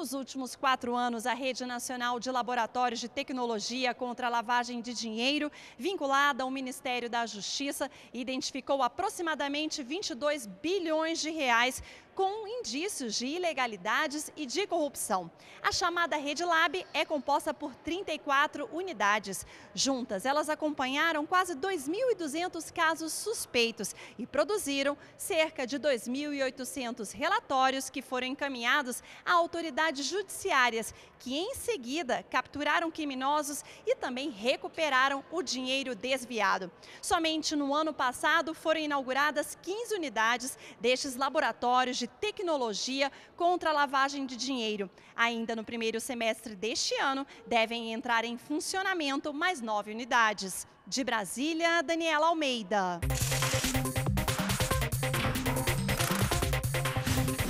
Nos últimos 4 anos, a Rede Nacional de Laboratórios de Tecnologia contra a Lavagem de Dinheiro, vinculada ao Ministério da Justiça, identificou aproximadamente 22 bilhões de reais com indícios de ilegalidades e de corrupção. A chamada Rede Lab é composta por 34 unidades. Juntas, elas acompanharam quase 2.200 casos suspeitos e produziram cerca de 2.800 relatórios que foram encaminhados a autoridades judiciárias, que em seguida capturaram criminosos e também recuperaram o dinheiro desviado. Somente no ano passado foram inauguradas 15 unidades destes laboratórios de tecnologia contra a lavagem de dinheiro. Ainda no primeiro semestre deste ano, devem entrar em funcionamento mais 9 unidades. De Brasília, Daniela Almeida.